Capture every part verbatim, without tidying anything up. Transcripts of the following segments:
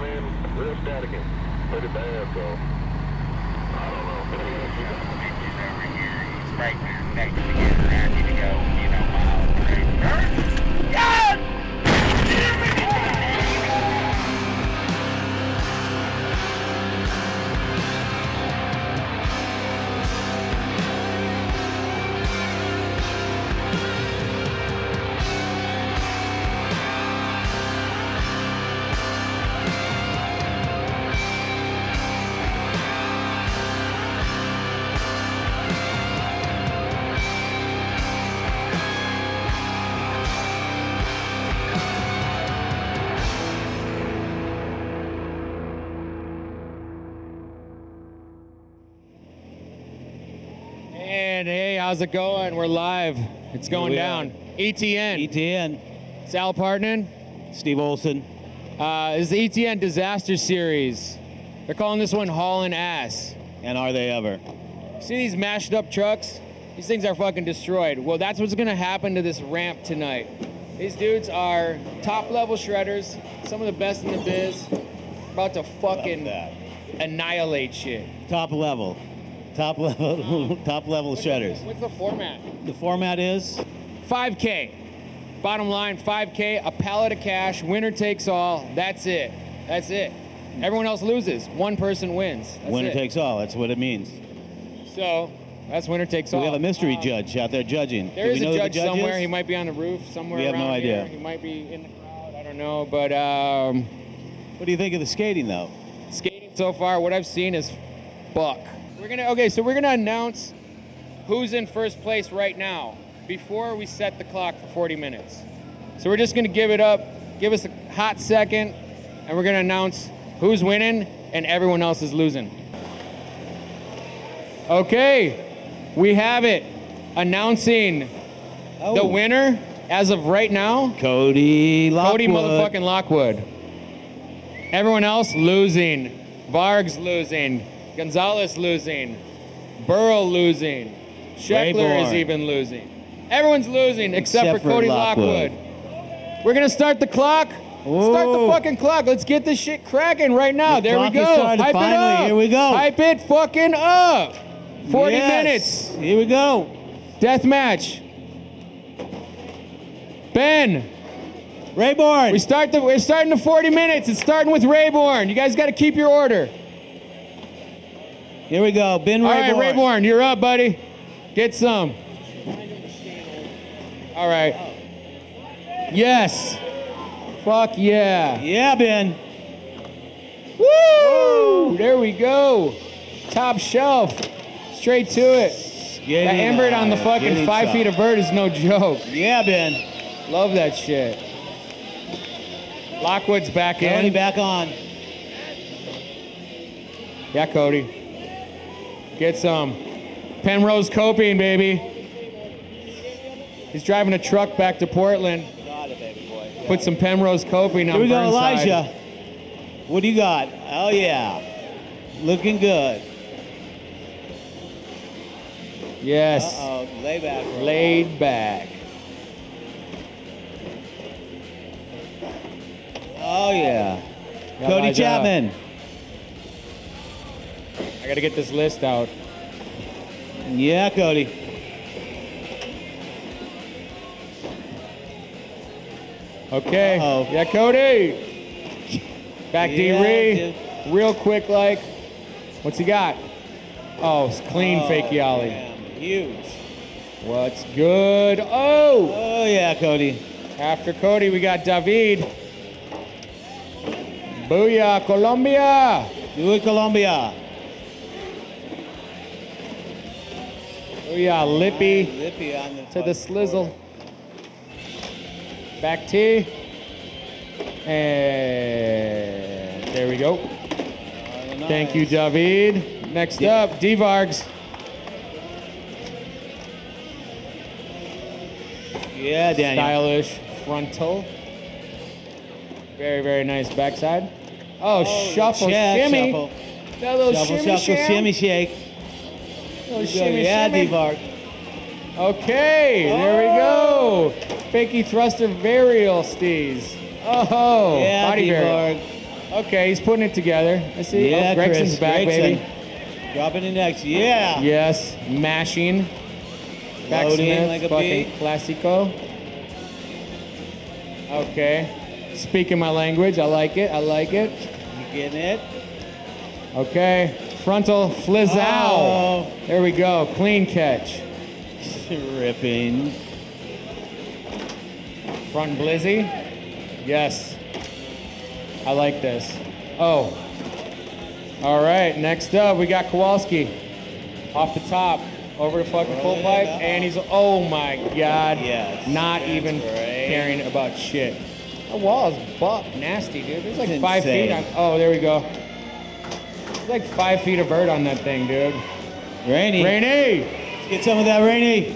man, real static and pretty bad, so I don't know. He's over here. He's right there next to you. Ready to go, you know, miles per hour. God! And hey, how's it going? We're live. It's going we down. are. E T N. E T N. Sal Partnan. Steve Olson. Uh, this is the E T N Disaster Series. They're calling this one Haulin' Ass. And are they ever? See these mashed up trucks? These things are fucking destroyed. Well, that's what's gonna happen to this ramp tonight. These dudes are top level shredders, some of the best in the biz. About to fucking annihilate shit. Top level. Top level, top level shredders. What's the format? The format is five K. Bottom line, five K, a pallet of cash, winner takes all. That's it. That's it. Everyone else loses. One person wins. That's winner it. takes all. That's what it means. So that's winner takes all. We have a mystery Um, judge out there judging. There Do is we a know who the judge judge somewhere. is? He might be on the roof somewhere We have no around idea. here. He might be in the crowd. I don't know. But um, What do you think of the skating, though? skating so far, what I've seen is buck. We're gonna okay. So we're gonna announce who's in first place right now before we set the clock for forty minutes. So we're just gonna give it up, give us a hot second, and we're gonna announce who's winning and everyone else is losing. Okay, we have it. Announcing Oh. the winner as of right now, Cody Lockwood. Cody motherfucking Lockwood. Everyone else losing. Varg's losing. Gonzalez losing. Burl losing. Scheckler Rayborn. is even losing. Everyone's losing except, Except for for Cody Lockwood. Lockwood. We're gonna start the clock. Start the Whoa. fucking clock. Let's get this shit cracking right now. The there we clock has go. started. Hype Finally, it up. here we go. Hype it fucking up. forty Yes. minutes. Here we go. Death match. Ben. Rayborn. We start the, we're starting the forty minutes. It's starting with Rayborn. You guys got to keep your order. Here we go. Ben All Rayborn. right, Rayborn, you're up, buddy. Get some. All right. Yes. Fuck yeah. Yeah, Ben. Woo! There we go. Top shelf. Straight to it. Getting That invert on the uh, fucking getting five some. feet of vert is no joke. Yeah, Ben. Love that shit. Lockwood's back Cody in. back on. Yeah, Cody. Get some. Penrose coping, baby. He's driving a truck back to Portland. Got it, baby boy. Put some Penrose coping on Here we go, Burnside. Elijah. What do you got? Oh, yeah. Looking good. Yes. Uh-oh. Lay back. bro. Laid back. Oh, yeah. Got Cody Elijah. Chapman. I gotta get this list out. Yeah, Cody. Okay. Uh-oh. Yeah, Cody. Back Yeah, D-Ree. Real quick, like. What's he got? Oh, it's clean Oh, fake Yali. man. Huge. What's good? Oh! Oh, yeah, Cody. After Cody, we got David. Booyah, Colombia! Do it, Colombia. Booyah, Lippy Lippy on the to the slizzle. Back T. And there we go. Oh, Thank you, nice. David. Next Yeah. up, D-Vargs. Yeah, Daniel. Stylish frontal. Very, very nice backside. Oh, Oh, shuffle, check, shimmy. Shuffle, That little shuffle, shimmy, shuffle, sham. shimmy, shake. Little Good. shimmy, Yeah, shimmy. D-Varg. Okay, there we Oh. go. Fakey thruster varial steez. Oh, Yeah, body varial. D-Varg. Okay, he's putting it together. I see. Yeah, oh, Gregson's Chris, back, Gregson. baby. Dropping it next. Yeah. Yes, mashing. Loading Backsmith, like a fucking bee. classico. Okay. Speaking my language, I like it. I like it. You getting it? Okay. Frontal flizow. Oh. There we go. Clean catch. Ripping. Front blizzy. Yes. I like this. Oh. All right. Next up, we got Kowalski. Off the top. Over the fucking full Rolling pipe. it up. And he's, oh my God. Yes, Not that's even right. caring about shit. The wall is buck nasty, dude. There's like It's five feet. insane. On, oh, there we go. There's like five feet of vert on that thing, dude. Rainy. Rainy. Get some of that Rainy.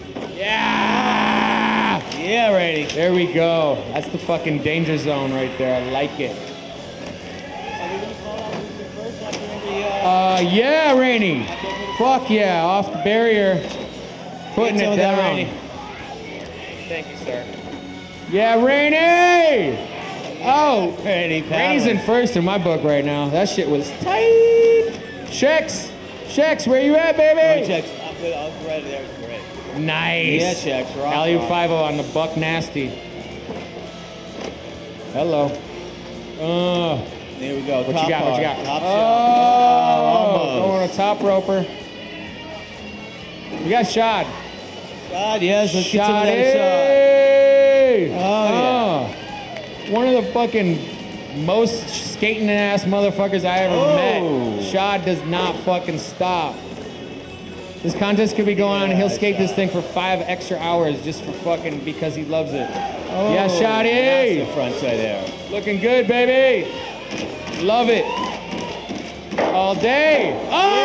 Yeah. Yeah, Rainy. There we go. That's the fucking danger zone right there. I like it. Uh, yeah, Rainy. Fuck yeah, off the barrier. Putting Get some it of that down. Rainy. Thank you, sir. Yeah, Rainy. Oh, Rainy Rainy's in paddling. first in my book right now. That shit was tight. Shex. Shex, where you at, Oh, baby? checks. I'll put I'll put right there. It's great. Nice. Yeah, checks. Rock, Alley rock. five oh on the buck nasty. Hello. Uh, There we go. what top you got? What you part. got? Top oh, shot. going Almost. a top roper. We got shot. God, yes. Let's get some of that shot. Oh, yeah. One of the fucking most skating ass motherfuckers I ever Oh. met. Shad does not fucking stop. This contest could be going on. He'll Yeah, skate this Shad. thing for five extra hours just for fucking because he loves it. Oh, yeah, Shotty. That's the front side there. Looking good, baby. Love it. All day.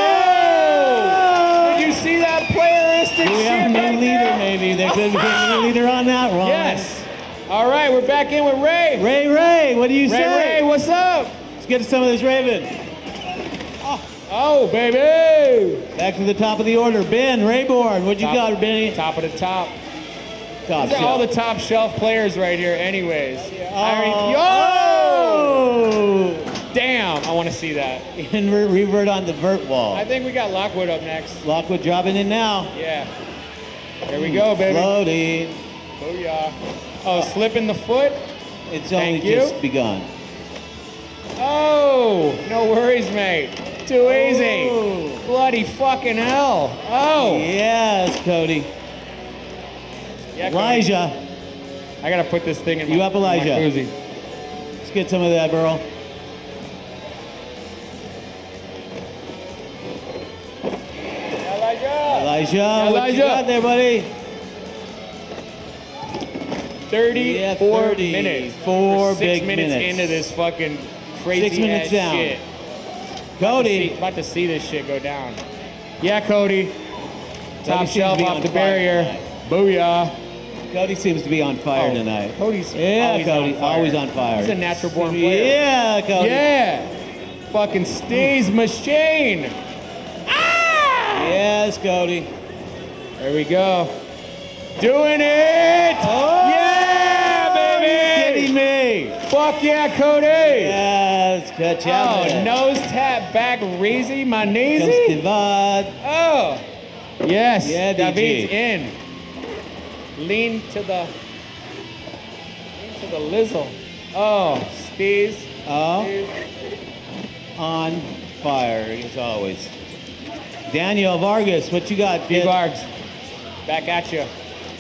Oh! Did you see that playeristic Do we shit have a new right leader, there? maybe? There could be a new leader on that one. Yes. All right, we're back in with Ray. Ray, Ray, what do you Ray, say? Ray, what's up? Let's get some of this Raven. Oh, baby. Back to the top of the order. Ben, Rayborn, what you Top- got, Benny? Top of the top. Top These are all the shelf. top shelf players right here, anyways. I already- Oh! Yo! Damn, I want to see that. And re- revert on the vert wall. I think we got Lockwood up next. Lockwood dropping in now. Yeah. There we go, baby. Floating. Booyah. Oh, slipping the foot? It's Thank only you. just begun. Oh, no worries, mate. Too easy. Oh. Bloody fucking hell. Oh. Yes, Cody. Yeah, Cody. Elijah, I gotta put this thing in my, You up, in my Elijah? koozie. let's get some of that, Burl. Elijah. Elijah, what Elijah. you got there, buddy? thirty-four Yeah, thirty. minutes. Four We're six big minutes, minutes. into this fucking crazy Six minutes ass down. shit. Cody. See, about to see this shit go down. Yeah, Cody. Top seems to shelf be off on the fire barrier. tonight. Booyah. Cody seems to be on fire Oh, tonight. Cody's yeah, always Cody, on fire. always on fire. He's a natural born player. Yeah, Cody. Yeah. Fucking Steve's machine. Ah! Yes, Cody. There we go. Doing it! Oh! Yeah, baby! Kidding me? Fuck yeah, Cody! Yes, catch out. Oh, nose tap back Reezy, my Comes kneesy. Divad. Oh, yes. Yeah, D G. David's in. Lean to the, lean to the lizzle. Oh, Steve's. Oh, Steve's. on fire as always. Daniel Vargas, what you got, D kid? Vargs, back at you.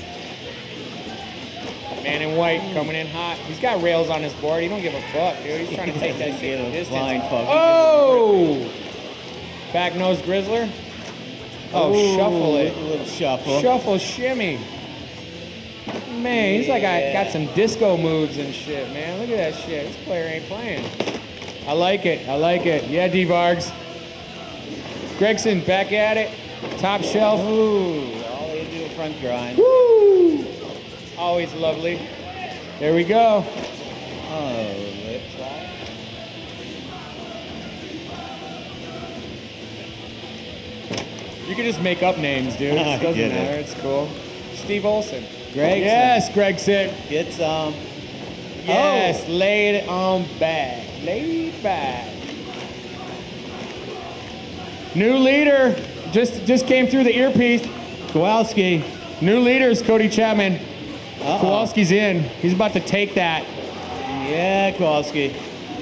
Man in white coming in hot. He's got rails on his board. He don't give a fuck, dude. He's trying to take that shit to distance. Blind fuck. Oh! Back nose Grizzler. Oh, Ooh, shuffle it. A little shuffle. Shuffle shimmy. Man, he's like I got some disco moves and shit, man. Look at that shit. This player ain't playing. I like it. I like it. Yeah, D Vargs. Gregson back at it. Top shelf. Ooh, all they do is front grind. Woo! Always lovely. There we go. Oh, lip slide. You can just make up names, dude. I It doesn't get it. matter. It's cool. Steve Olson. Gregson. Yes, Gregson. Get some. Yes, laid on back. Laid back. New leader just just came through the earpiece. Kowalski. New leader is Cody Chapman. Uh-oh. Kowalski's in. He's about to take that. Yeah, Kowalski.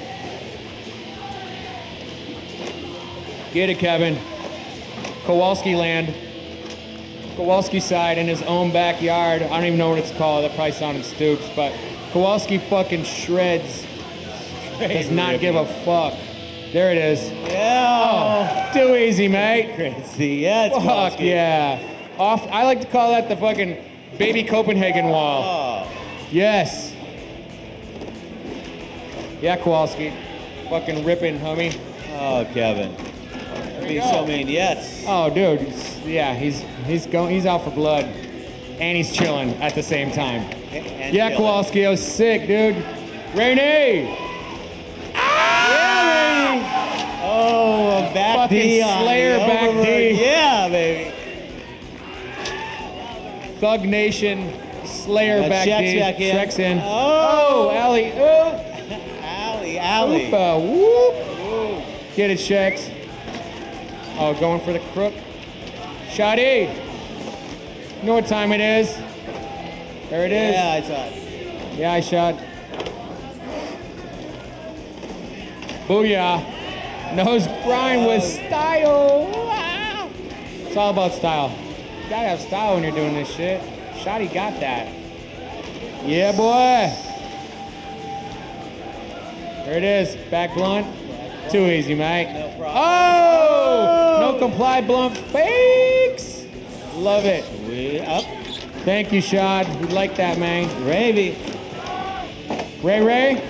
Get it, Kevin. Kowalski land. Kowalski side in his own backyard. I don't even know what it's called. That probably sounded stoops, but Kowalski fucking shreds. Does not give a fuck. There it is. Yeah. Oh, too easy, mate. Crazy. Yeah, it's Fuck Kowalski. yeah. Off. I like to call that the fucking baby Copenhagen wall. Oh. Yes. Yeah, Kowalski. Fucking ripping, homie. Oh, Kevin. There Be you so go. mean. Yes. Oh, dude. It's- Yeah, he's he's going. He's out for blood, and he's chilling at the same time. And Yeah, killing. Kowalski, I was sick, dude. Rainey. Ah! Oh, a back Fucking D on Slayer the back overboard. D. Yeah, baby. Thug Nation, Slayer Got back Shaq's D. back in. Shaq's in. Oh. oh Allie. Oh. Alley, alley. Oopa, whoop. Get it, Shaq's. Oh, going for the crook. Shotty. You know what time it is? There it is. Yeah, I saw it. Yeah, I shot. Booyah. Nose grind with style. Ah. It's all about style. You gotta have style when you're doing this shit. Shotty got that. Yeah, boy. There it is. Back blunt. Too easy, mate. No problem. Oh! No comply blunt fakes. Love it. We up. Thank you, Shad. We like that, man. Gravy. Ray Ray.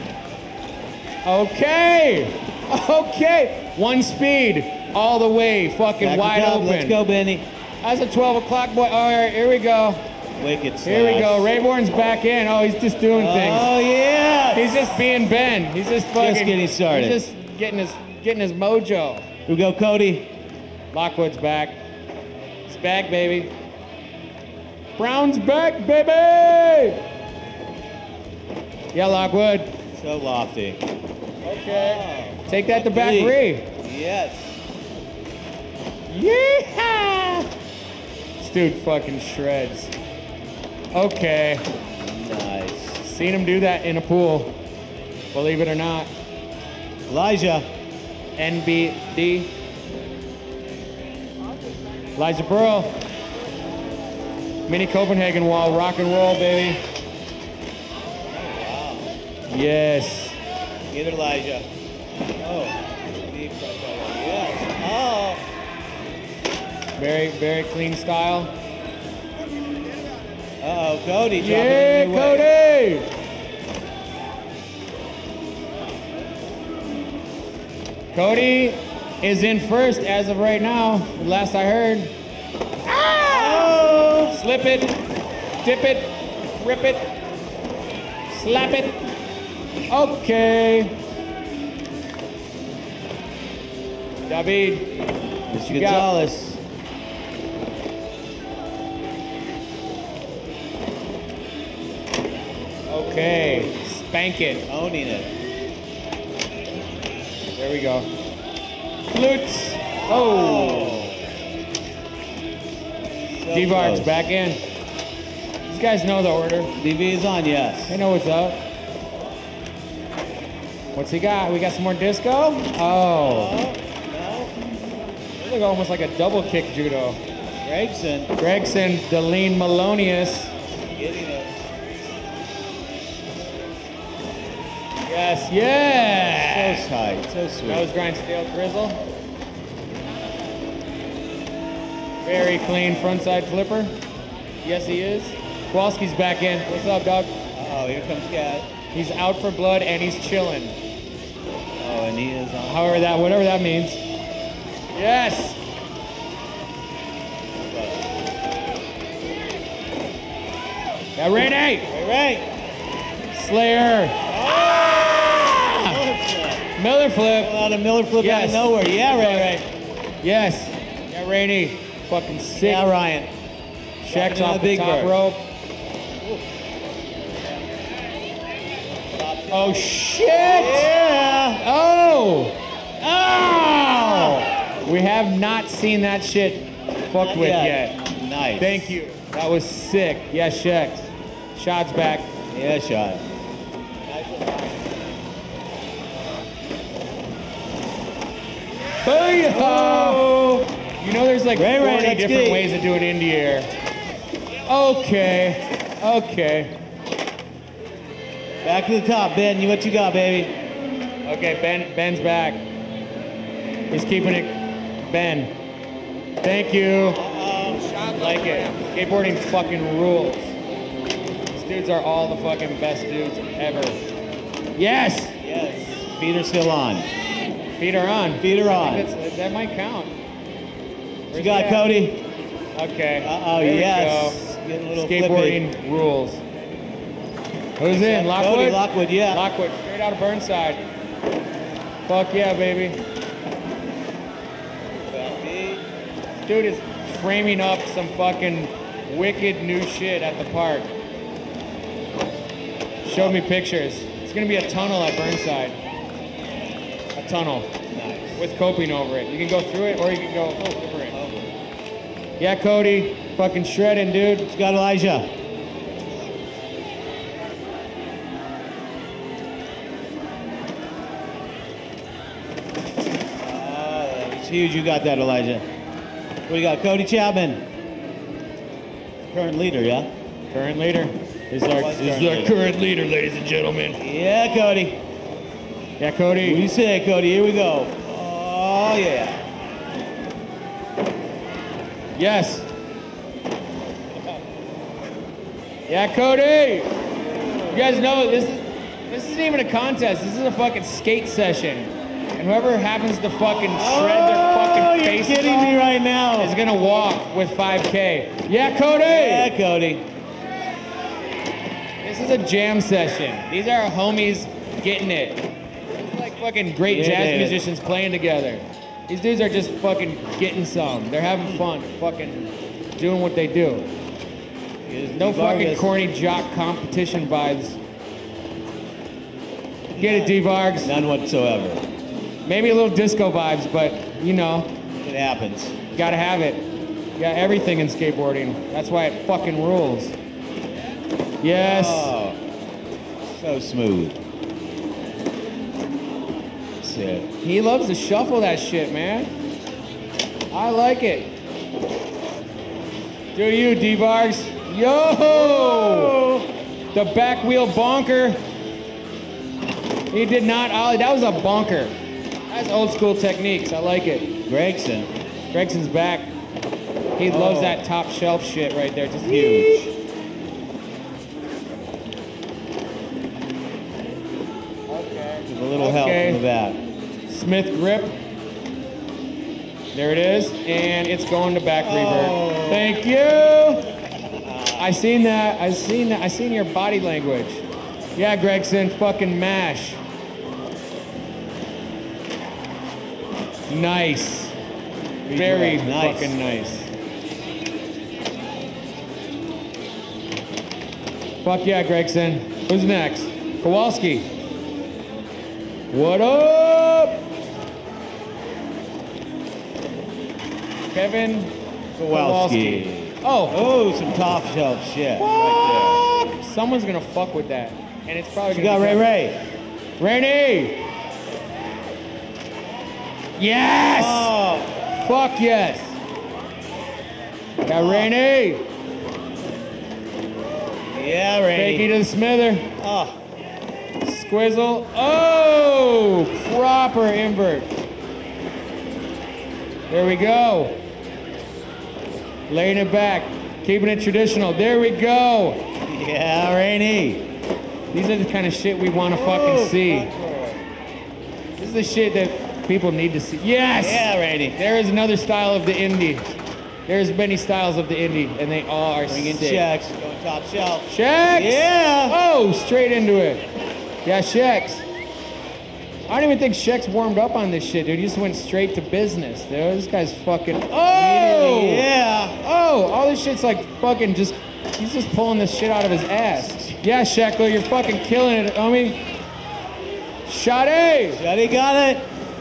Okay. Okay. One speed. All the way. Fucking Back wide it up. open. Let's go, Benny. That's a twelve o'clock boy. All right, here we go. Wicked slash. Here we go. Rayborn's back in. Oh, he's just doing things. Oh, yeah. He's just being Ben. He's just fucking. getting started. He's just getting his getting his mojo. Here we go, Cody. Lockwood's back. He's back, baby. Brown's back, baby. Yeah, Lockwood. So lofty. Okay. Take that to back Three. three. Yes. Yeah. This dude fucking shreds. Okay. Nice. Seen him do that in a pool. Believe it or not. Elijah. N B D. Elijah Burrow. Mini Copenhagen wall, rock and roll, baby. Yes. Get it, Elijah. Oh. Deep front elbow. Yes. Oh. Very, very clean style. Uh-oh, Cody. dropping Yeah, it the other way. Cody! Cody is in first as of right now, last I heard. Ah! Slip it, dip it, rip it, slap it. Okay. David. Mister You got- Gonzalez. Okay. Spank it. Owning it. There we go. Flutes. Oh. So D-Var's close. back in. These guys know the order. D V is on, yes. They know what's up. What's he got? We got some more disco? Oh. They look almost like a double kick judo. Gregson. Gregson, Deline Melonius. Getting it. Yes, yeah. So tight. So sweet. Nose grind stale grizzle. Very clean frontside flipper. Yes, he is. Kowalski's back in. What's up, dog? Oh, here comes Cat. He's out for blood and he's chilling. Oh, and he is on. However that, whatever that means. Yes. Yeah, Renee. Right, right. Slayer. Ah! Miller flip. Pull out a Miller flip out of Yes. nowhere. Yeah, right, right. Yes. Yeah, Rainey. Fucking sick. Yeah, Ryan. Shaq's Dropping off on the the big top bird. rope. Oh, Oh, shit! Yeah. Oh! Oh. We have not seen that shit fucked with yet. yet. Nice. Thank you. That was sick. Yeah, Shex. Shots back. Yeah, shot. Booyah! Oh. You know there's like Ray, Ray, forty that's different good. ways of doing indie air. Okay. Okay. Back to the top, Ben. You what you got, baby? Okay, Ben Ben's back. He's keeping it. Ben. Thank you. Like it. Skateboarding fucking rules. These dudes are all the fucking best dudes ever. Yes! Yes. Feet are still on. Feet are on. Feet are I on. think it's- that might count. What you got, Cody? Okay. Uh-oh, There we yes. go. Getting a little Skateboarding rules. Who's in? Lockwood? Cody Lockwood, yeah. Lockwood, straight out of Burnside. Fuck yeah, baby. Dude is framing up some fucking wicked new shit at the park. Showed me pictures. It's gonna be a tunnel at Burnside. A tunnel. Nice. With coping over it. You can go through it or you can go over it. Yeah, Cody. Fucking shredding, dude. What you got, Elijah? Uh, it's huge. You got that, Elijah. What do you got, Cody Chapman? Current leader, yeah? Current leader. This is our, Was this is current our leader. current leader, ladies and gentlemen. Yeah, Cody. Yeah, What do Cody. you say, Cody? Here we go. Oh, yeah. Yes. Yeah, Cody. You guys know this is this isn't even a contest. This is a fucking skate session. And whoever happens to fucking shred their Oh, fucking you're face kidding me right now. is gonna walk with five K. Yeah, Cody. Yeah, Cody. This is a jam session. These are our homies getting it. It's like fucking great Yeah, jazz David. musicians playing together. These dudes are just fucking getting some. They're having fun, fucking doing what they do. No fucking Vargas. corny jock competition vibes. Get it, D-Vargs. None whatsoever. Maybe a little disco vibes, but you know, It happens. gotta have it. Yeah, everything in skateboarding. That's why it fucking rules. Yes. Oh, so smooth. Sick. He loves to shuffle that shit, man. I like it. Do you, D-Vargs? Yo! The back wheel bonker. He did not ollie. That was a bonker. That's old school techniques. I like it. Gregson. Gregson's back. He loves Oh. that top shelf shit right there. Just huge. With a little help Okay. from the back. Smith grip. There it is. And it's going to back revert. Oh. Thank you. I seen that. I seen that. I seen your body language. Yeah, Gregson, fucking mash. Nice. Very Nice. fucking nice. Fuck yeah, Gregson. Who's next? Kowalski. What up? Kevin Kowalski. Kowalski. Oh, Oh, some top shelf shit right fuck. Someone's gonna fuck with that. And it's probably there. You gonna got be Ray Kevin. Ray. Rainey! Yes! Oh, Fuck yes! Got Rainey! yeah, Fakey Ray. to the smither. Oh, Squizzle. Oh! Proper invert. There we go. Laying it back. Keeping it traditional. There we go. yeah, Rainey. These are the kind of shit we want to fucking see. This is the shit that people need to see. Yes! Yeah, Rainey. There is another style of the indie. There's many styles of the indie, and they all are Bring in sick. checks. Going top shelf. Shex! Yeah. Oh, straight into it. Yeah, Shex. I don't even think Shex warmed up on this shit, dude. He just went straight to business, dude. This guy's fucking. Oh! Yeah. Oh, all this shit's like fucking just. He's just pulling this shit out of his ass. Yeah, Sheckler, you're fucking killing it, homie. Sade! Shotty got it.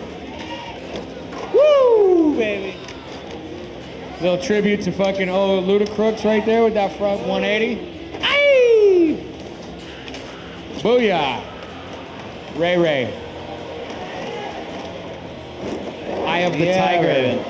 Woo, baby. Little tribute to fucking oh Ludacrooks right there with that front one eighty. Aye! Booyah! Ray Ray. Eye of the Yeah, tiger. Raven.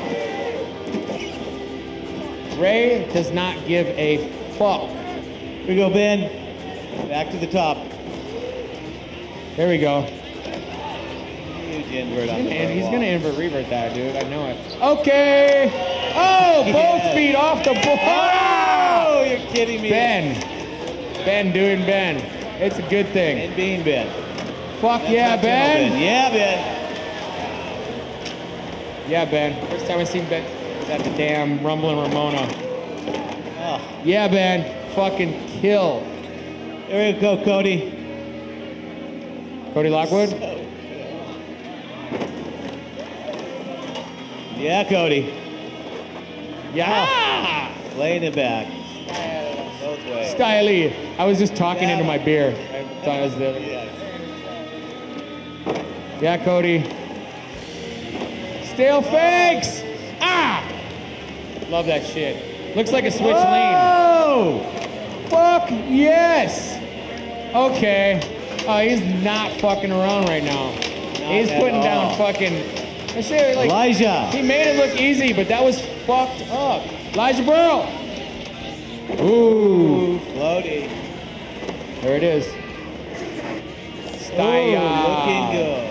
Ray does not give a fuck. Here we go, Ben. Back to the top. There we go. Huge invert on the And he's wall. gonna invert revert that, dude. I know it. Okay. Oh, both Yeah. feet off the board. Oh, you're kidding me. Ben. Ben doing Ben. It's a good thing. And being Ben. Fuck That's yeah, not General Ben. Yeah, Ben. Yeah, Ben. First time I seen Ben was at the damn Rumble in Ramona. Oh, Yeah, Ben. Fucking kill. there we go, Cody. Cody Lockwood. Yeah, Cody. Yeah. Laying it back. Both ways. Styly. I was just talking into my beer. I thought it was the. Yeah, Cody. Stale fakes. Ah. Love that shit. Looks like a switch lane. Oh! Fuck yes. Okay. Oh, he's not fucking around right now. He's at putting down all. fucking. That shit, like, Elijah. he made it look easy, but that was fucked up. Elijah Burrow. Ooh. Floaty. There it is. Style. Ooh, looking good.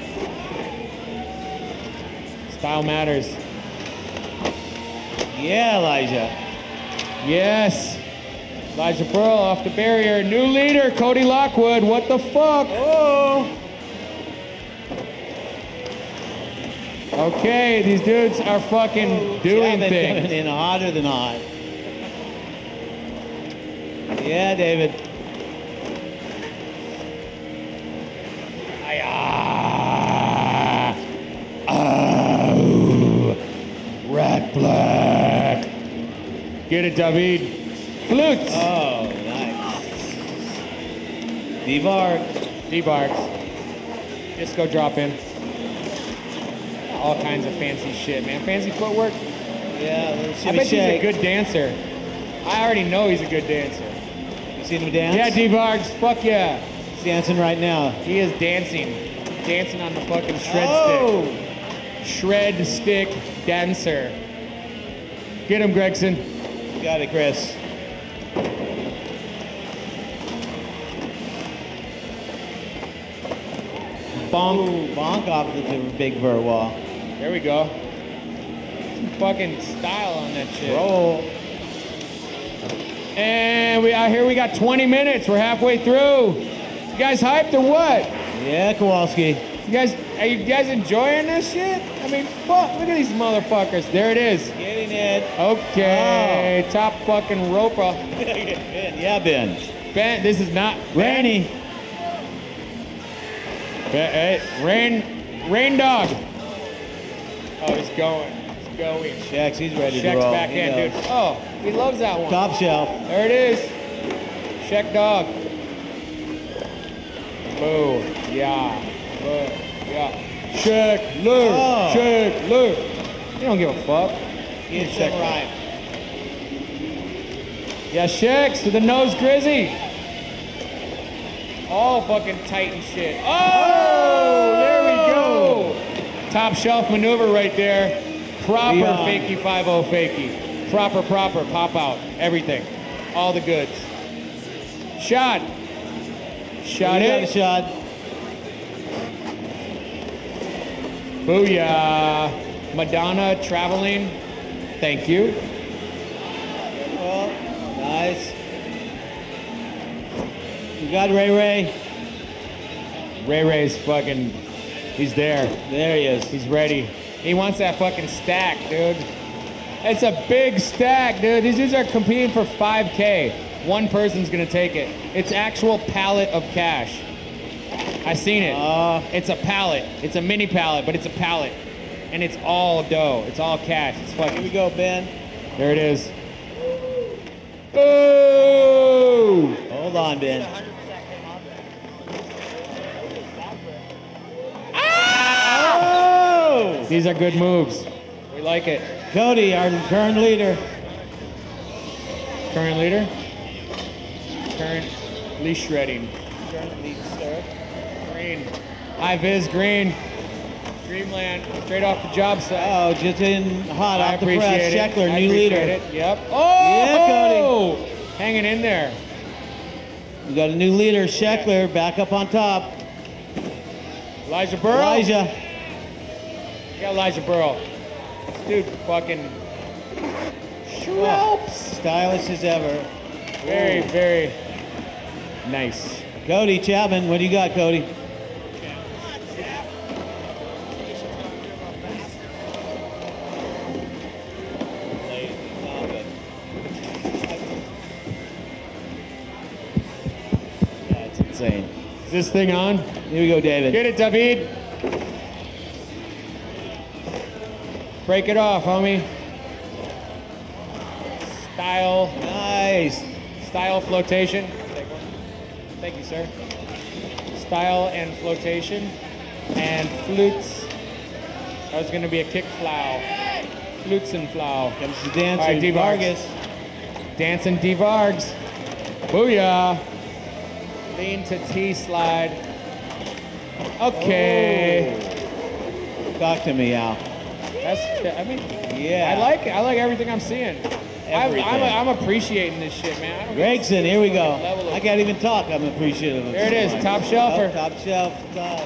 Style matters. Yeah, Elijah. Yes. Elijah Burrow off the barrier. New leader, Cody Lockwood. What the fuck? Oh! Okay, these dudes are fucking doing Chapman things. coming in hotter than hot. Yeah, David. Ah, oh, Rat Black. Get it, David. Flutes. Oh, nice. D-Varg. D-Barks. Disco drop in. All kinds of fancy shit, man. Fancy footwork. Yeah, a little I shimmy bet shake. he's a good dancer. I already know he's a good dancer. You seen him dance? Yeah, D-Barks. Fuck yeah. He's dancing right now. He is dancing. Dancing on the fucking shred Oh! stick. Shred stick dancer. Get him, Gregson. You got it, Chris. Bonk. Ooh, bonk off the, the big vert wall. There we go. Some fucking style on that shit. Roll. And we out here, we got twenty minutes. We're halfway through. You guys hyped or what? Yeah, Kowalski. You guys, are you guys enjoying this shit? I mean, fuck, look at these motherfuckers. There it is. Getting it. Okay, top fucking roper. Ben, yeah, Ben. Ben, this is not Rainy. Ben, hey, rain, rain dog. Oh, he's going. He's going. Shaq's, he's ready Shaq's to roll. back He in, knows. dude. Oh, he loves that one. Top shelf. There it is. Shaq dog. Boo. Yeah. Boo. Yeah. Shaq, look. Oh. Shaq, look. You don't give a fuck. He's Check some that. rhyme. Yeah, Shaq's to the nose grizzy. All fucking tight and shit. Oh, there we go. Top shelf maneuver right there. Proper Beyond. fakie five oh fakie. Proper, proper, pop out. Everything. All the goods. Shot. Shot You got a it. shot. Booyah. Madonna traveling. Thank you. Well, nice. You got Ray Ray. Ray Ray's fucking, he's there. There he is. He's ready. He wants that fucking stack, dude. It's a big stack, dude. These dudes are competing for five K. One person's gonna take it. It's actual pallet of cash. I seen it. Uh, It's a pallet. It's a mini pallet, but it's a pallet. And it's all dough. It's all cash. It's here we fucking, go, Ben. there it is. Oh! Hold on, Ben. These are good moves. We like it. Cody, our current leader. Current leader. Current leash shredding. Current lead stir. Green. High vis green. Dreamland. Straight off the job site. Oh, just in hot I off the press. appreciate it. Sheckler, I new leader. appreciate it. Yep. Oh! Yeah, Cody. Hanging in there. We got a new leader, Sheckler, back up on top. Elijah Burrow. Elijah. We got Elijah Burrow. This dude fucking Schwalps. Stylish as ever. Very, very nice. Cody Chapman, what do you got, Cody? That's insane. Is this thing on? Here we go, David. Get it, David. Break it off, homie. Style. Nice. Style flotation. Thank you, sir. Style and flotation. And flutes. That was going to be a kick flow. Flutes and flow. Comes to dance. All right, D. Vargas. Dancing D. Vargs. Booyah. Lean to T slide. Okay. Oh. Talk to me, Al. That's, I mean, Yeah. I like it. I like everything I'm seeing. I'm, Everything. I'm, I'm appreciating this shit, man. I don't Gregson, here we go. Level of- I can't even talk. I'm appreciative of There it is, this. top shelfer. Oh, top shelf, top.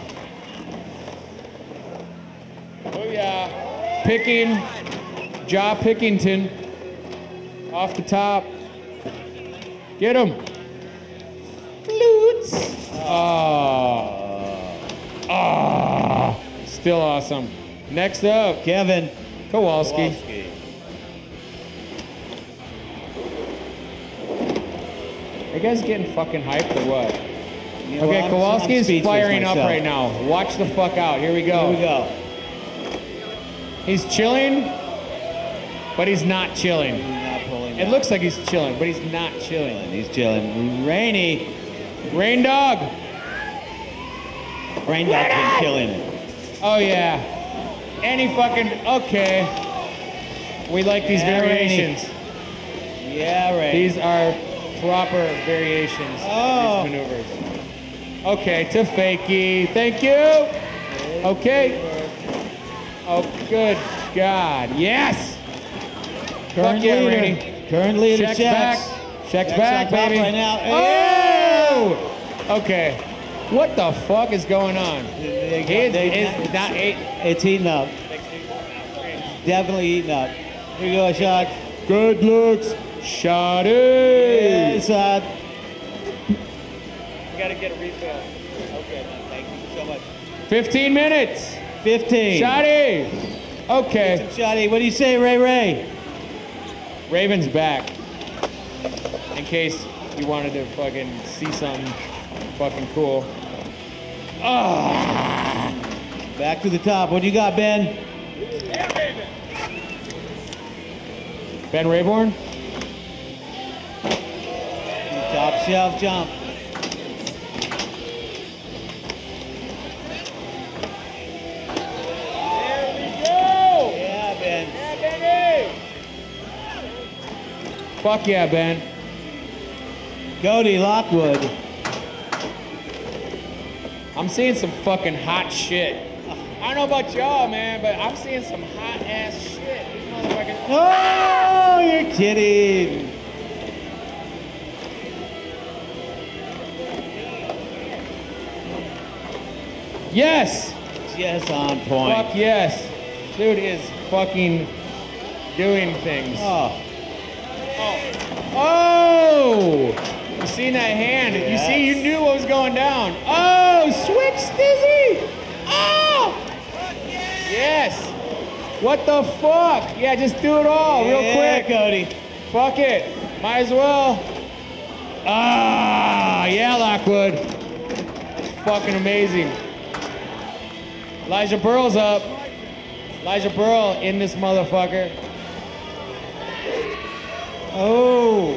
Booyah. Picking, Ja Pickington. Off the top. Get him. Flutes. Oh. Oh. Still awesome. Next up, Kevin. Kowalski. Kowalski. You guys getting fucking hyped or what? You know, Okay, I'm- Kowalski I'm is speechless firing up myself. right now. Watch the fuck out. Here we go. Here we go. He's chilling, but he's not chilling. He's not pulling It out. looks like he's chilling, but he's not chilling. He's chilling. Rainy. Rain dog. Rain Dog's been killing it. Oh yeah. Any fucking okay. We like these Yeah, Rainey. variations. Yeah, Rain. These are proper variations Oh. of these maneuvers. Okay, to fakie. Thank you. Okay. Oh, good God. Yes. Current Fuck yeah, leader. Rainey. Current leader, Check's Shaq's. back. Check's Shaq's back, on top baby. right now. Oh! Okay. What the fuck is going on? They- It they- is not eight. It's heating up. Definitely heating up. Here you go, shot. Good looks. Shot it. Yes, uh, You gotta get a refill. okay, man, thank you so much. fifteen minutes. fifteen. Shotty. Okay. Shotty, what do you say, Ray Ray? Raven's back. In case you wanted to fucking see something fucking cool. Ah. Back to the top. What do you got, Ben? Ben Rayborn. Top shelf jump. There we go. Yeah, Ben. Yeah, baby. Fuck yeah, Ben. Cody Lockwood. I'm seeing some fucking hot shit. I don't know about y'all, man, but I'm seeing some hot ass shit. These motherfuckers. Oh, you're kidding. Yes. Just on point. Fuck yes. Dude is fucking doing things. Oh, Oh! You seen that hand? You see, you Yes. knew what was going down. Oh, switch Stizzy! Oh! Yes! What the fuck? Yeah, just do it all real yeah, quick. Cody. Fuck it. Might as well. Ah, yeah, Lockwood. That's fucking amazing. Elijah Burrow's up. Elijah Burrow in this motherfucker. Oh.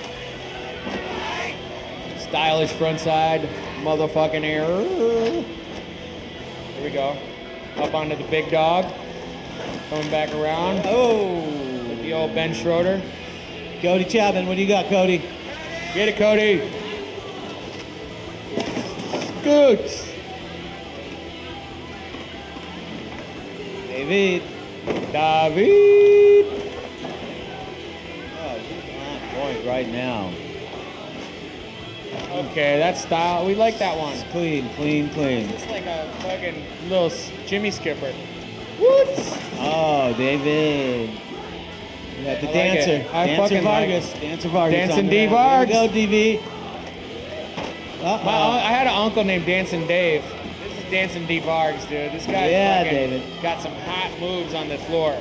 Stylish front side, motherfucking air. Here we go. Up onto the big dog. Coming back around. Oh. The old Ben Schroeder. Cody Chapman, what do you got, Cody? Get it, Cody. Scoots. David. David. Oh, he's on point right now. Okay, that's style. We like that one. It's clean, clean, clean. It's like a fucking little s- Jimmy Skipper. Whoops. Oh, David. You got the I like dancer. it. I dancer fucking like Vargas. Dancer Vargas. Dancing on the D. ground. Here Vargs. we go, D V. Uh-oh. My, un- I had an uncle named Dancing Dave. This is Dancing D. Vargs, dude. This guy Yeah, fucking David. got some hot moves on the floor.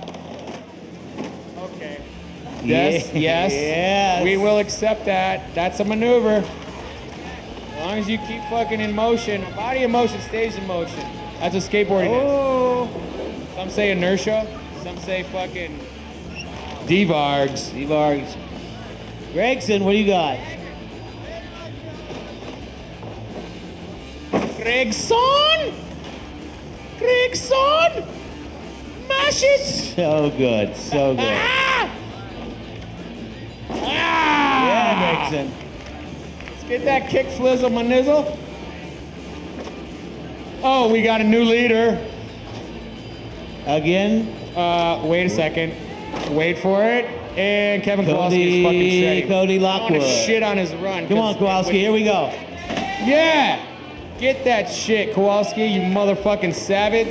Okay. Yes, yes. Yes. We will accept that. That's a maneuver. As long as you keep fucking in motion, a body in motion stays in motion. That's what skateboarding Oh. is. Some say inertia, some say fucking D-Vargs. D. Vargas. Gregson, what do you got? Gregson! Gregson! Mash it! So good, so good. Ah! Yeah, Ah! Gregson. Let's get that kick flizzle my nizzle. Oh, we got a new leader. Again, Uh, wait a second. Wait for it. And Kevin Kowalski is fucking Cody, shredding. Cody I want to Lockwood. shit on his run. Come on, 'cause- Kowalski, here we go. Yeah! Get that shit, Kowalski, you motherfucking savage.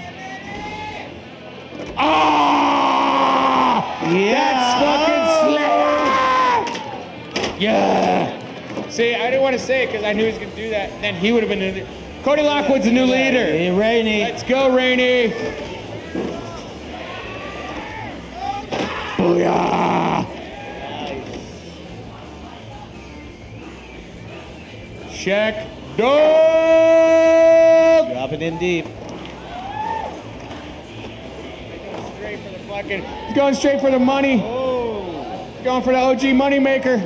Ah! Yeah. That's fucking Slayer! Yeah! See, I didn't want to say it because I knew he was going to do that. Then he would have been in the... Cody Lockwood's the new leader. Hey, Rainey. Let's go, Rainey. Booyah! Check. Dog! Drop it in deep. Straight for the fucking... He's going straight for the money. Oh. Going for the O G moneymaker.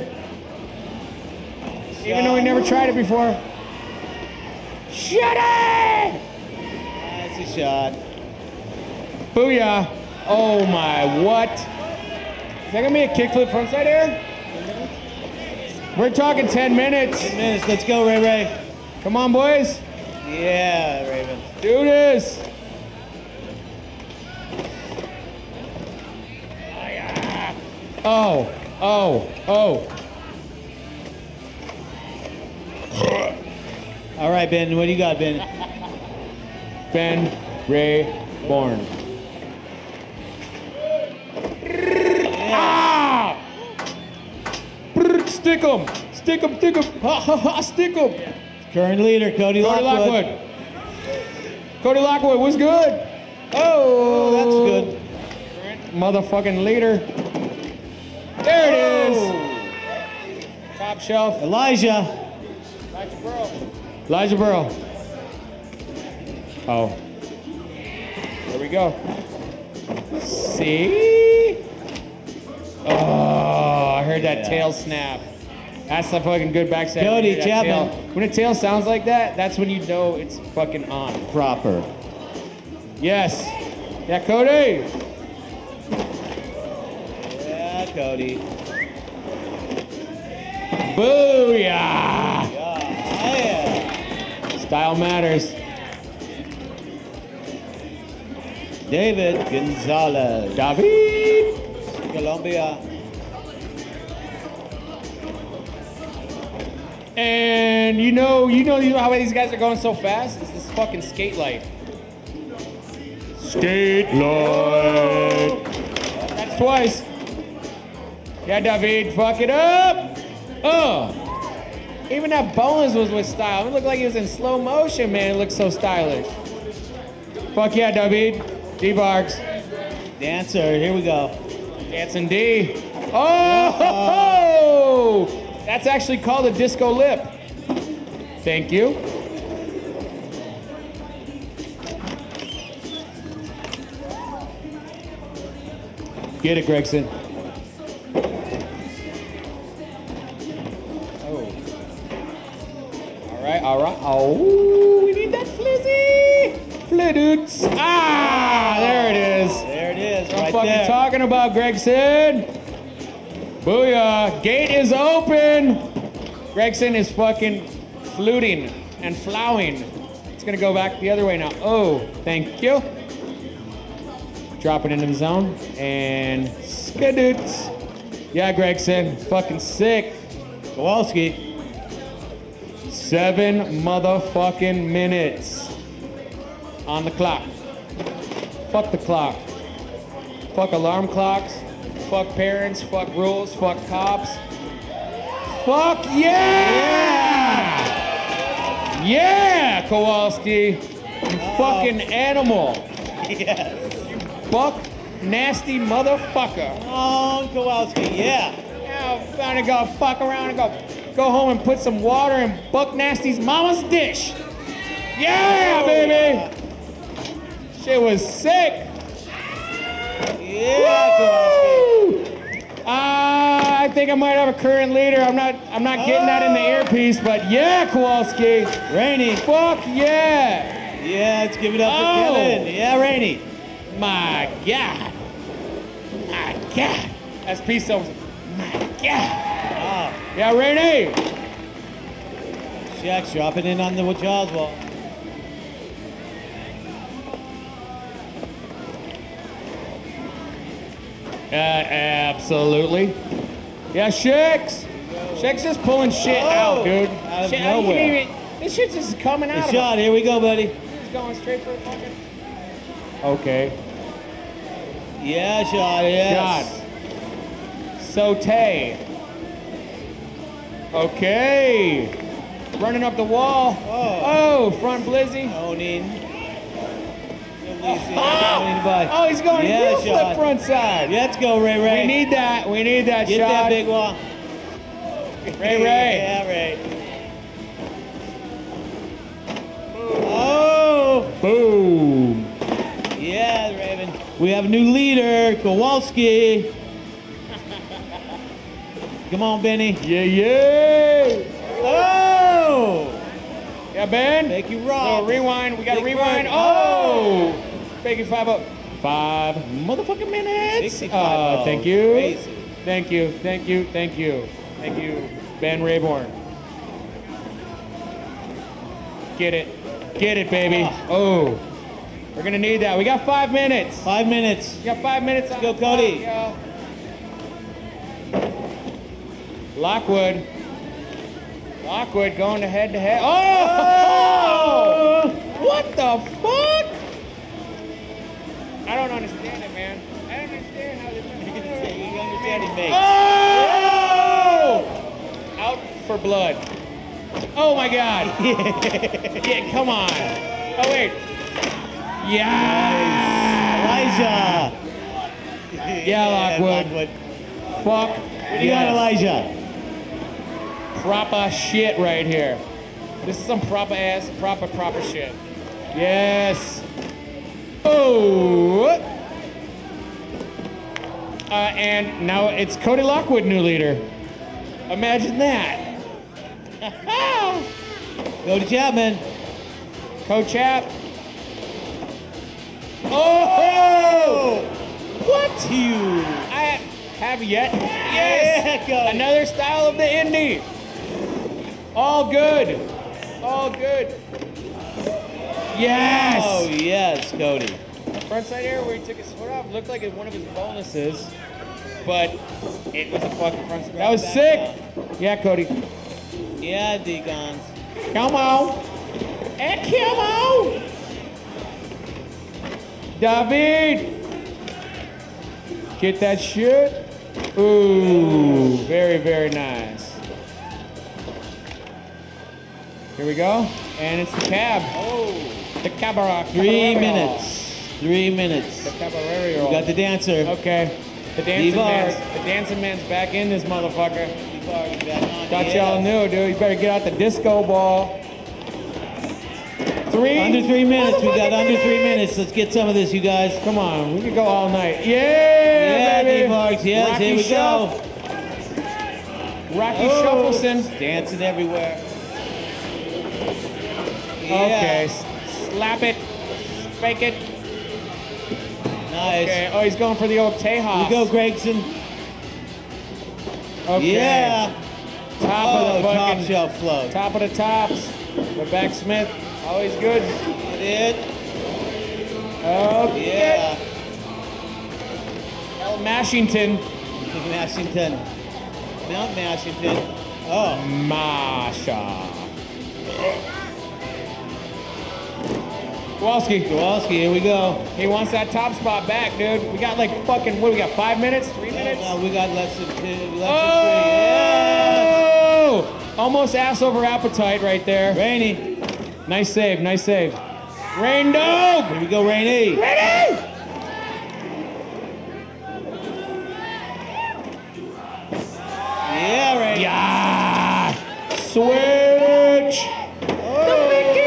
Even though he never tried it before. Shut it! That's a shot. Booyah. Oh my, what? Is that gonna be a kickflip frontside air? We're talking ten minutes. Ten minutes. Let's go, Ray Ray. Come on, boys. Yeah, Raven. Do this. Oh, oh, oh. All right, Ben. What do you got, Ben? Ben Ray Bourne. Ah! Brr, stick him. Stick him, stick him. Ha, ha, ha, stick him. Current leader, Cody, Cody Lockwood. Lockwood. Cody Lockwood was good. Oh, That's good. Motherfucking leader. There it is. Top shelf. Elijah. Elijah Burrow. Elijah Burrow. Oh. There we go. See? Oh, I heard that Yeah. tail snap. That's a fucking good backside. Cody That Chapman. tail- When a tail sounds like that, that's when you know it's fucking on. Proper. Yes. Yeah, Cody. Yeah, Cody. Booyah. Yeah. Style matters. David Gonzalez. David. Colombia. And you know, you know, you know how these guys are going so fast? It's this fucking skate life. Skate life. That's twice. Yeah, David, fuck it up. Oh. Even that bonus was with style. It looked like he was in slow motion, man. It looked so stylish. Fuck yeah, David. D-Barks. Dancer, here we go. Dancing D. Oh! Ho, ho. That's actually called a disco lip. Thank you. Get it, Gregson. Oh. All right, all right. Oh, we need that flizzy. Fliddoots. Ah, there it is. is. There it is, What I'm right fucking there. talking about, Gregson. Booyah. Gate is open. Gregson is fucking fluting and flowing. It's gonna go back the other way now. Oh, thank you. Drop it into the zone. And skadoots. Yeah, Gregson. Fucking sick. Kowalski. Seven motherfucking minutes on the clock. Fuck the clock. Fuck alarm clocks. Fuck parents. Fuck rules. Fuck cops. Fuck yeah! Yeah, Kowalski. You fucking animal. Yes. Buck nasty motherfucker. On Kowalski, yeah. Now I'm gonna go fuck around and go go home and put some water in Buck Nasty's mama's dish. Yeah, baby. Shit was sick. Yeah, Kowalski. Woo! Uh, I think I might have a current leader. I'm not I'm not getting that in the earpiece, but yeah, Kowalski. Rainey. Fuck yeah. Yeah, let's give it up Oh. for Kevin. Yeah, Rainey. My God. My God. That's peace over. My God. Wow. Yeah, Rainey. Shaq's dropping in on the Jaws wall. Uh, absolutely. Yeah, Shix. Shix just pulling shit Oh, out, dude. out of Shit, nowhere. you can't even- this shit's just coming out Good of shot. Here we go, buddy. him. He's going straight for the fucking. Okay. Yeah, shot. Yes. God. Saute. Okay. Running up the wall. Oh. Oh, front blizzy. Owning. Oh, oh, he's going Yeah, heel flip shot. front side. Let's go, Ray Ray. We need that. We need that Get shot. that big wall. Ray Ray. Yeah, Ray. Oh. Boom. Yeah, Raven. We have a new leader, Kowalski. Come on, Benny. Yeah, yeah. Oh! Yeah, Ben. Make you Little rock. rewind. We got to Big rewind. bird. Oh. Bake it five up. Five motherfucking minutes. sixty-five. Uh, thank you. Crazy. Thank you. Thank you. Thank you. Thank you, Ben Rayborn. Get it. Get it, baby. Oh. We're going to need that. We got five minutes. Five minutes. We got five minutes. Let's go, Cody. Lockwood. Lockwood going to head to head. Oh! What the fuck? I don't understand it, man. I don't understand how this. You understand it, mate. Oh! Out for blood. Oh my God. Yeah, come on. Oh wait. Yeah. Elijah. Yeah, Lockwood. Fuck. What do you got, Elijah? Proper shit right here. This is some proper ass, proper, proper shit. Yes. Oh. Uh, and now it's Cody Lockwood, new leader. Imagine that. Go to Chapman. Coach Chap. Oh! What? Huge. I have yet. Yeah, Yes. Cody. Another style of the indie. All good. All good. Yes. Oh, yes, Cody. Frontside air where he took his foot off looked like it was one of his bonuses, but it was a fucking frontside. That was sick. Yeah, Cody. Yeah, Deacons. Come on. And come on. David. Get that shit. Ooh, very, very nice. Here we go. And it's the cab. Oh. The cabaret. Three cabaret. minutes. Three minutes. The cabaret. We got the dancer. Okay. The dancing Devar. man's, the dancing man's back in this motherfucker. Devar's back on. Thought Yeah. y'all knew, dude. You better get out the disco ball. Three. Under three minutes. We got motherfucking under three minutes. Let's get some of this, you guys. Come on, we could go all night. Yeah, Yeah, baby. D-Marks. Yes, Rocky here we Shuff- go. Rocky Oh. Shuffleson. Dancing everywhere. Yeah. Okay, s- slap it, fake it. Nice. Okay. Oh, he's going for the old Tejas. Here we go, Gregson. Okay. Yeah. Top Oh, of the top fucking shelf float. top of the tops. Rebecca Smith, always good. It. Okay. Yeah. El Mashington. Mashington. Mount Mashington. Oh. Masha. Kowalski. Kowalski, here we go. He wants that top spot back, dude. We got like fucking, what do we got, five minutes? Three minutes? No, we got less than two. Less Oh! than three. Yeah. Almost ass over appetite right there. Rainy. Nice save, nice save. Rain dog! Here we go, Rainy. Ready? Yeah, Rainy. Yeah! Switch! Oh.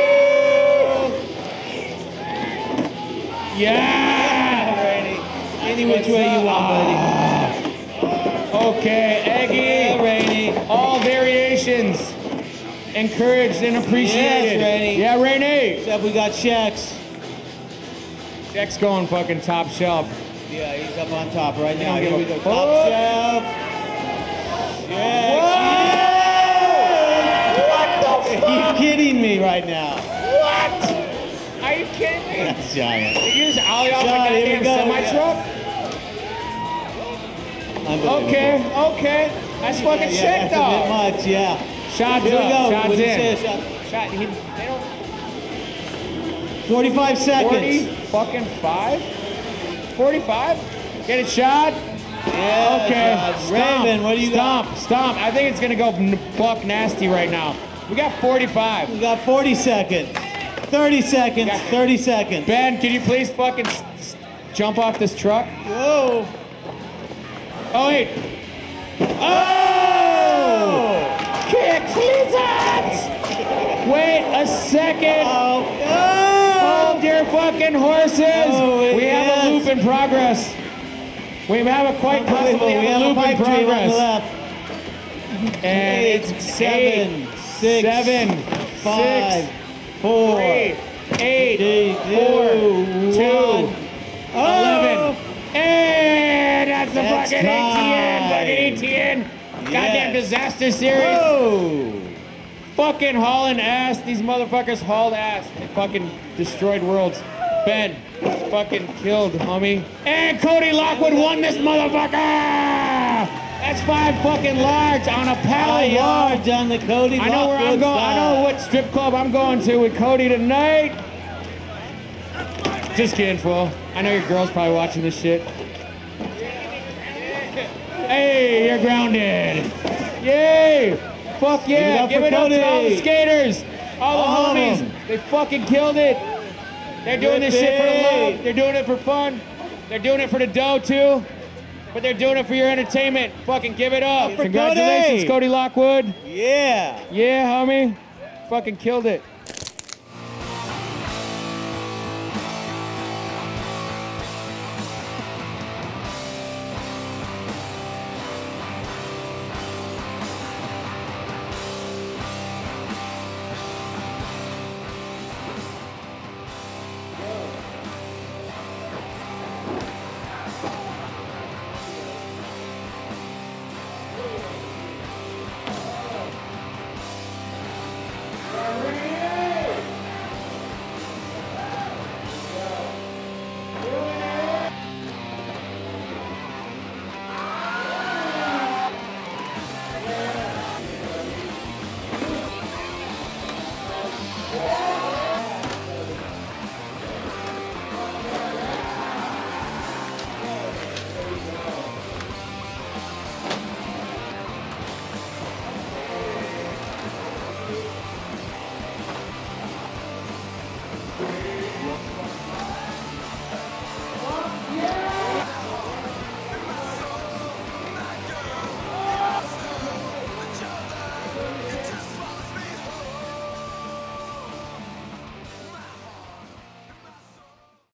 Yeah! Rainy. Any which way you want, buddy. Okay, Eggy. Yeah, Rainy. All variations encouraged and appreciated. Yes, Rainy. Yeah, Rainy. Except we got Shaq's. Jack's going fucking top shelf. Yeah, he's up on top right now. don't Here we give a go. Top fuck. shelf. Shaq's. What the Are fuck? you kidding me right now? What? Are you kidding me? That's giant. Did you just ollie off the John, here we goddamn go, semi truck? Unbelievable. Okay, okay. That's fucking Yeah, sick that's a bit though. much, yeah. Shots Here we up, go. shots What do you in. say? Shot. Shot, he, they don't, forty-five seconds. forty fucking five? forty-five? Get it shot? Yeah. Okay. Shot. Stomp. Raven, what do you Stomp, got? stomp. I think it's gonna go n- buck nasty right now. We got forty-five. We got forty seconds. thirty seconds. Got- thirty seconds. Ben, can you please fucking s- s- jump off this truck? Whoa. Oh, wait. Oh! Kick Schlitz! Wait a second. Oh. Hold your fucking horses. Oh, we have yes. a loop in progress. We have a quite Unbelievable. possibly We have have a a loop in pipe dream on the progress. left. And Eight, it's seven, eight, six, seven, five, six, four, three, eight, three, four, two, two, one. eleven. Oh. And that's the That's fucking A T N, time. fucking A T N. Goddamn Yes. disaster series. Whoa. Fucking hauling ass. These motherfuckers hauled ass. They fucking destroyed worlds. Ben, fucking killed, homie. And Cody Lockwood won this motherfucker. That's five fucking large on a paddle, Five y'all. yards on the Cody I know where I'm Lockwood going. I know side. what strip club I'm going to with Cody tonight. Just kidding, fool. I know your girl's probably watching this shit. Hey, you're grounded. Yay! Fuck yeah! Give it up Give for it up to all the Cody. skaters, all the All of homies. them. They fucking killed it. They're doing this shit for the Yippee. love. They're doing it for fun. They're doing it for the dough too. But they're doing it for your entertainment. Fucking give it up. For Congratulations, Cody. Cody Lockwood. Yeah. Yeah, homie. Fucking killed it.